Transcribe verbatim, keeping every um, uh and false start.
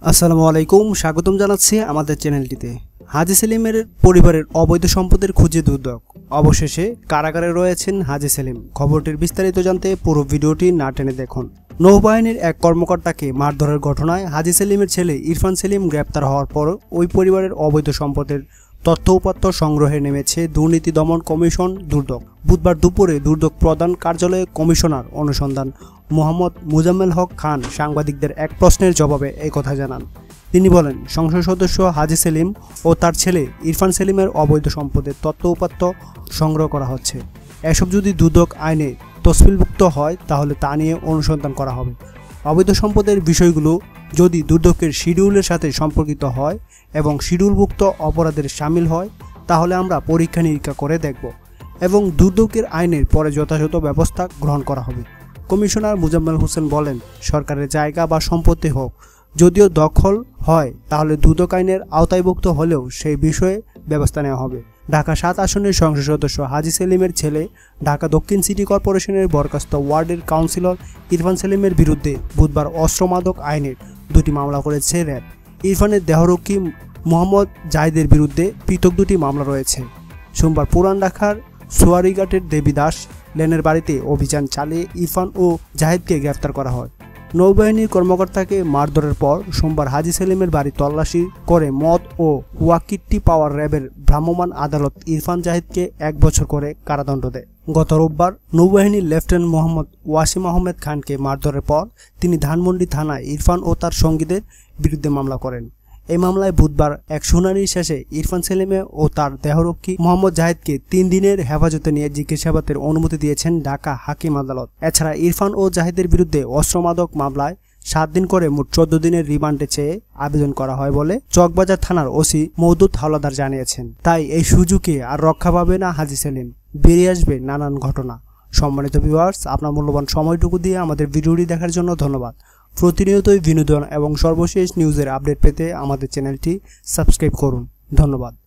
আসসালামু আলাইকুম, স্বাগতম জানাচ্ছি আমাদের চ্যানেলটিতে। হাজী সেলিমের পরিবারের অবৈধ সম্পদের খুঁজে দুদক, অবশেষে কারাগারে রয়েছেন হাজী সেলিম। খবরটির বিস্তারিত জানতে পুরো ভিডিওটি না টেনে দেখুন। নৌবাহিনীর এক কর্মকর্তাকে মারধরের ঘটনায় হাজী সেলিমের ছেলে ইরফান সেলিম গ্রেপ্তার হওয়ার পর ওই পরিবারের অবৈধ সম্পদের তথ্য উপাত্ত সংগ্রহে নেমেছে দুর্নীতি দমন কমিশন দুদক। বুধবার দুপুরে দুদক প্রধান কার্যালয়ে কমিশনার অনুসন্ধান মোহাম্মদ মুজাম্মেল হক খান সাংবাদিকদের এক প্রশ্নের জবাবে এই কথা জানান। তিনি বলেন, সংসদ সদস্য হাজী সেলিম ও তার ছেলে ইরফান সেলিমের অবৈধ সম্পদের তথ্য উপাত্ত সংগ্রহ করা হচ্ছে। এসব যদি দুদক আইনে তফসিলভুক্ত হয় তাহলে তা নিয়ে অনুসন্ধান করা হবে। অবৈধ সম্পদের বিষয়গুলো যদি দুদকের শিডিউলের সাথে সম্পর্কিত হয় এবং শিডিউলভুক্ত অপরাধের শামিল হয় তাহলে আমরা পরীক্ষা নিরীক্ষা করে দেখব এবং দুদকের আইনের পরে যথাযথ ব্যবস্থা গ্রহণ করা হবে। কমিশনার মুজাম্মেল হোসেন বলেন, সরকারের জায়গা বা সম্পত্তি হোক যদিও দখল হয় তাহলে দুদক আইনের আওতায়ভুক্ত হলেও সেই বিষয়ে ব্যবস্থা নেওয়া হবে। ঢাকা সাত আসনের সংসদ সদস্য হাজী সেলিমের ছেলে ঢাকা দক্ষিণ সিটি কর্পোরেশনের বরখাস্ত ওয়ার্ডের কাউন্সিলর ইরফান সেলিমের বিরুদ্ধে বুধবার অস্ত্রমাদক আইনের দুটি মামলা করেছে র্যাব। ইরফানের দেহরক্ষী মোহাম্মদ জাহিদের বিরুদ্ধে পৃথক দুটি মামলা রয়েছে। সোমবার পুরান ঢাকার সোয়ারিঘাটের দেবীদাস লেনের বাড়িতে অভিযান চালিয়ে ইরফান ও জাহিদকে গ্রেফতার করা হয়। নৌবাহিনীর কর্মকর্তাকে মারধরের পর সোমবার হাজী সেলিমের বাড়ি তল্লাশি করে মদ ও ওয়াকিট্টি পাওয়ার র্যাবের ভ্রাম্যমাণ আদালত ইরফান জাহিদকে এক বছর করে কারাদণ্ড দেয়। গত রোববার নৌবাহিনীর লেফটেন্যান্ট মোহাম্মদ ওয়াসিম আহমেদ খানকে মারধরের পর তিনি ধানমন্ডি থানায় ইরফান ও তার সঙ্গীদের বিরুদ্ধে মামলা করেন। এই মামলায় বুধবার এক শুনানি শেষে ইরফান সেলিমে ও তার দেহরক্ষী মোহাম্মদ জাহিদকে তিন দিনের হেফাজতে নিয়ে জিজ্ঞাসাবাদের অনুমতি দিয়েছেন ঢাকা হাকিম আদালত। এছাড়া ইরফান ও জাহিদের বিরুদ্ধে অস্ত্রমাদক মামলায় সাত দিন করে মোট চোদ্দ দিনের রিমান্ডে চেয়ে আবেদন করা হয় বলে চকবাজার থানার ওসি মওদুদ হাওলাদার জানিয়েছেন। তাই এই সুযোগে আর রক্ষা পাবে না হাজী সেলিম, বেরিয়ে আসবে নানান ঘটনা। সম্মানিত ভিউয়ার্স, আপনার মূল্যবান সময়টুকু দিয়ে আমাদের ভিডিওটি দেখার জন্য ধন্যবাদ। প্রতিনিয়তই বিনোদন এবং সর্বশেষ নিউজের আপডেট পেতে আমাদের চ্যানেলটি সাবস্ক্রাইব করুন। ধন্যবাদ।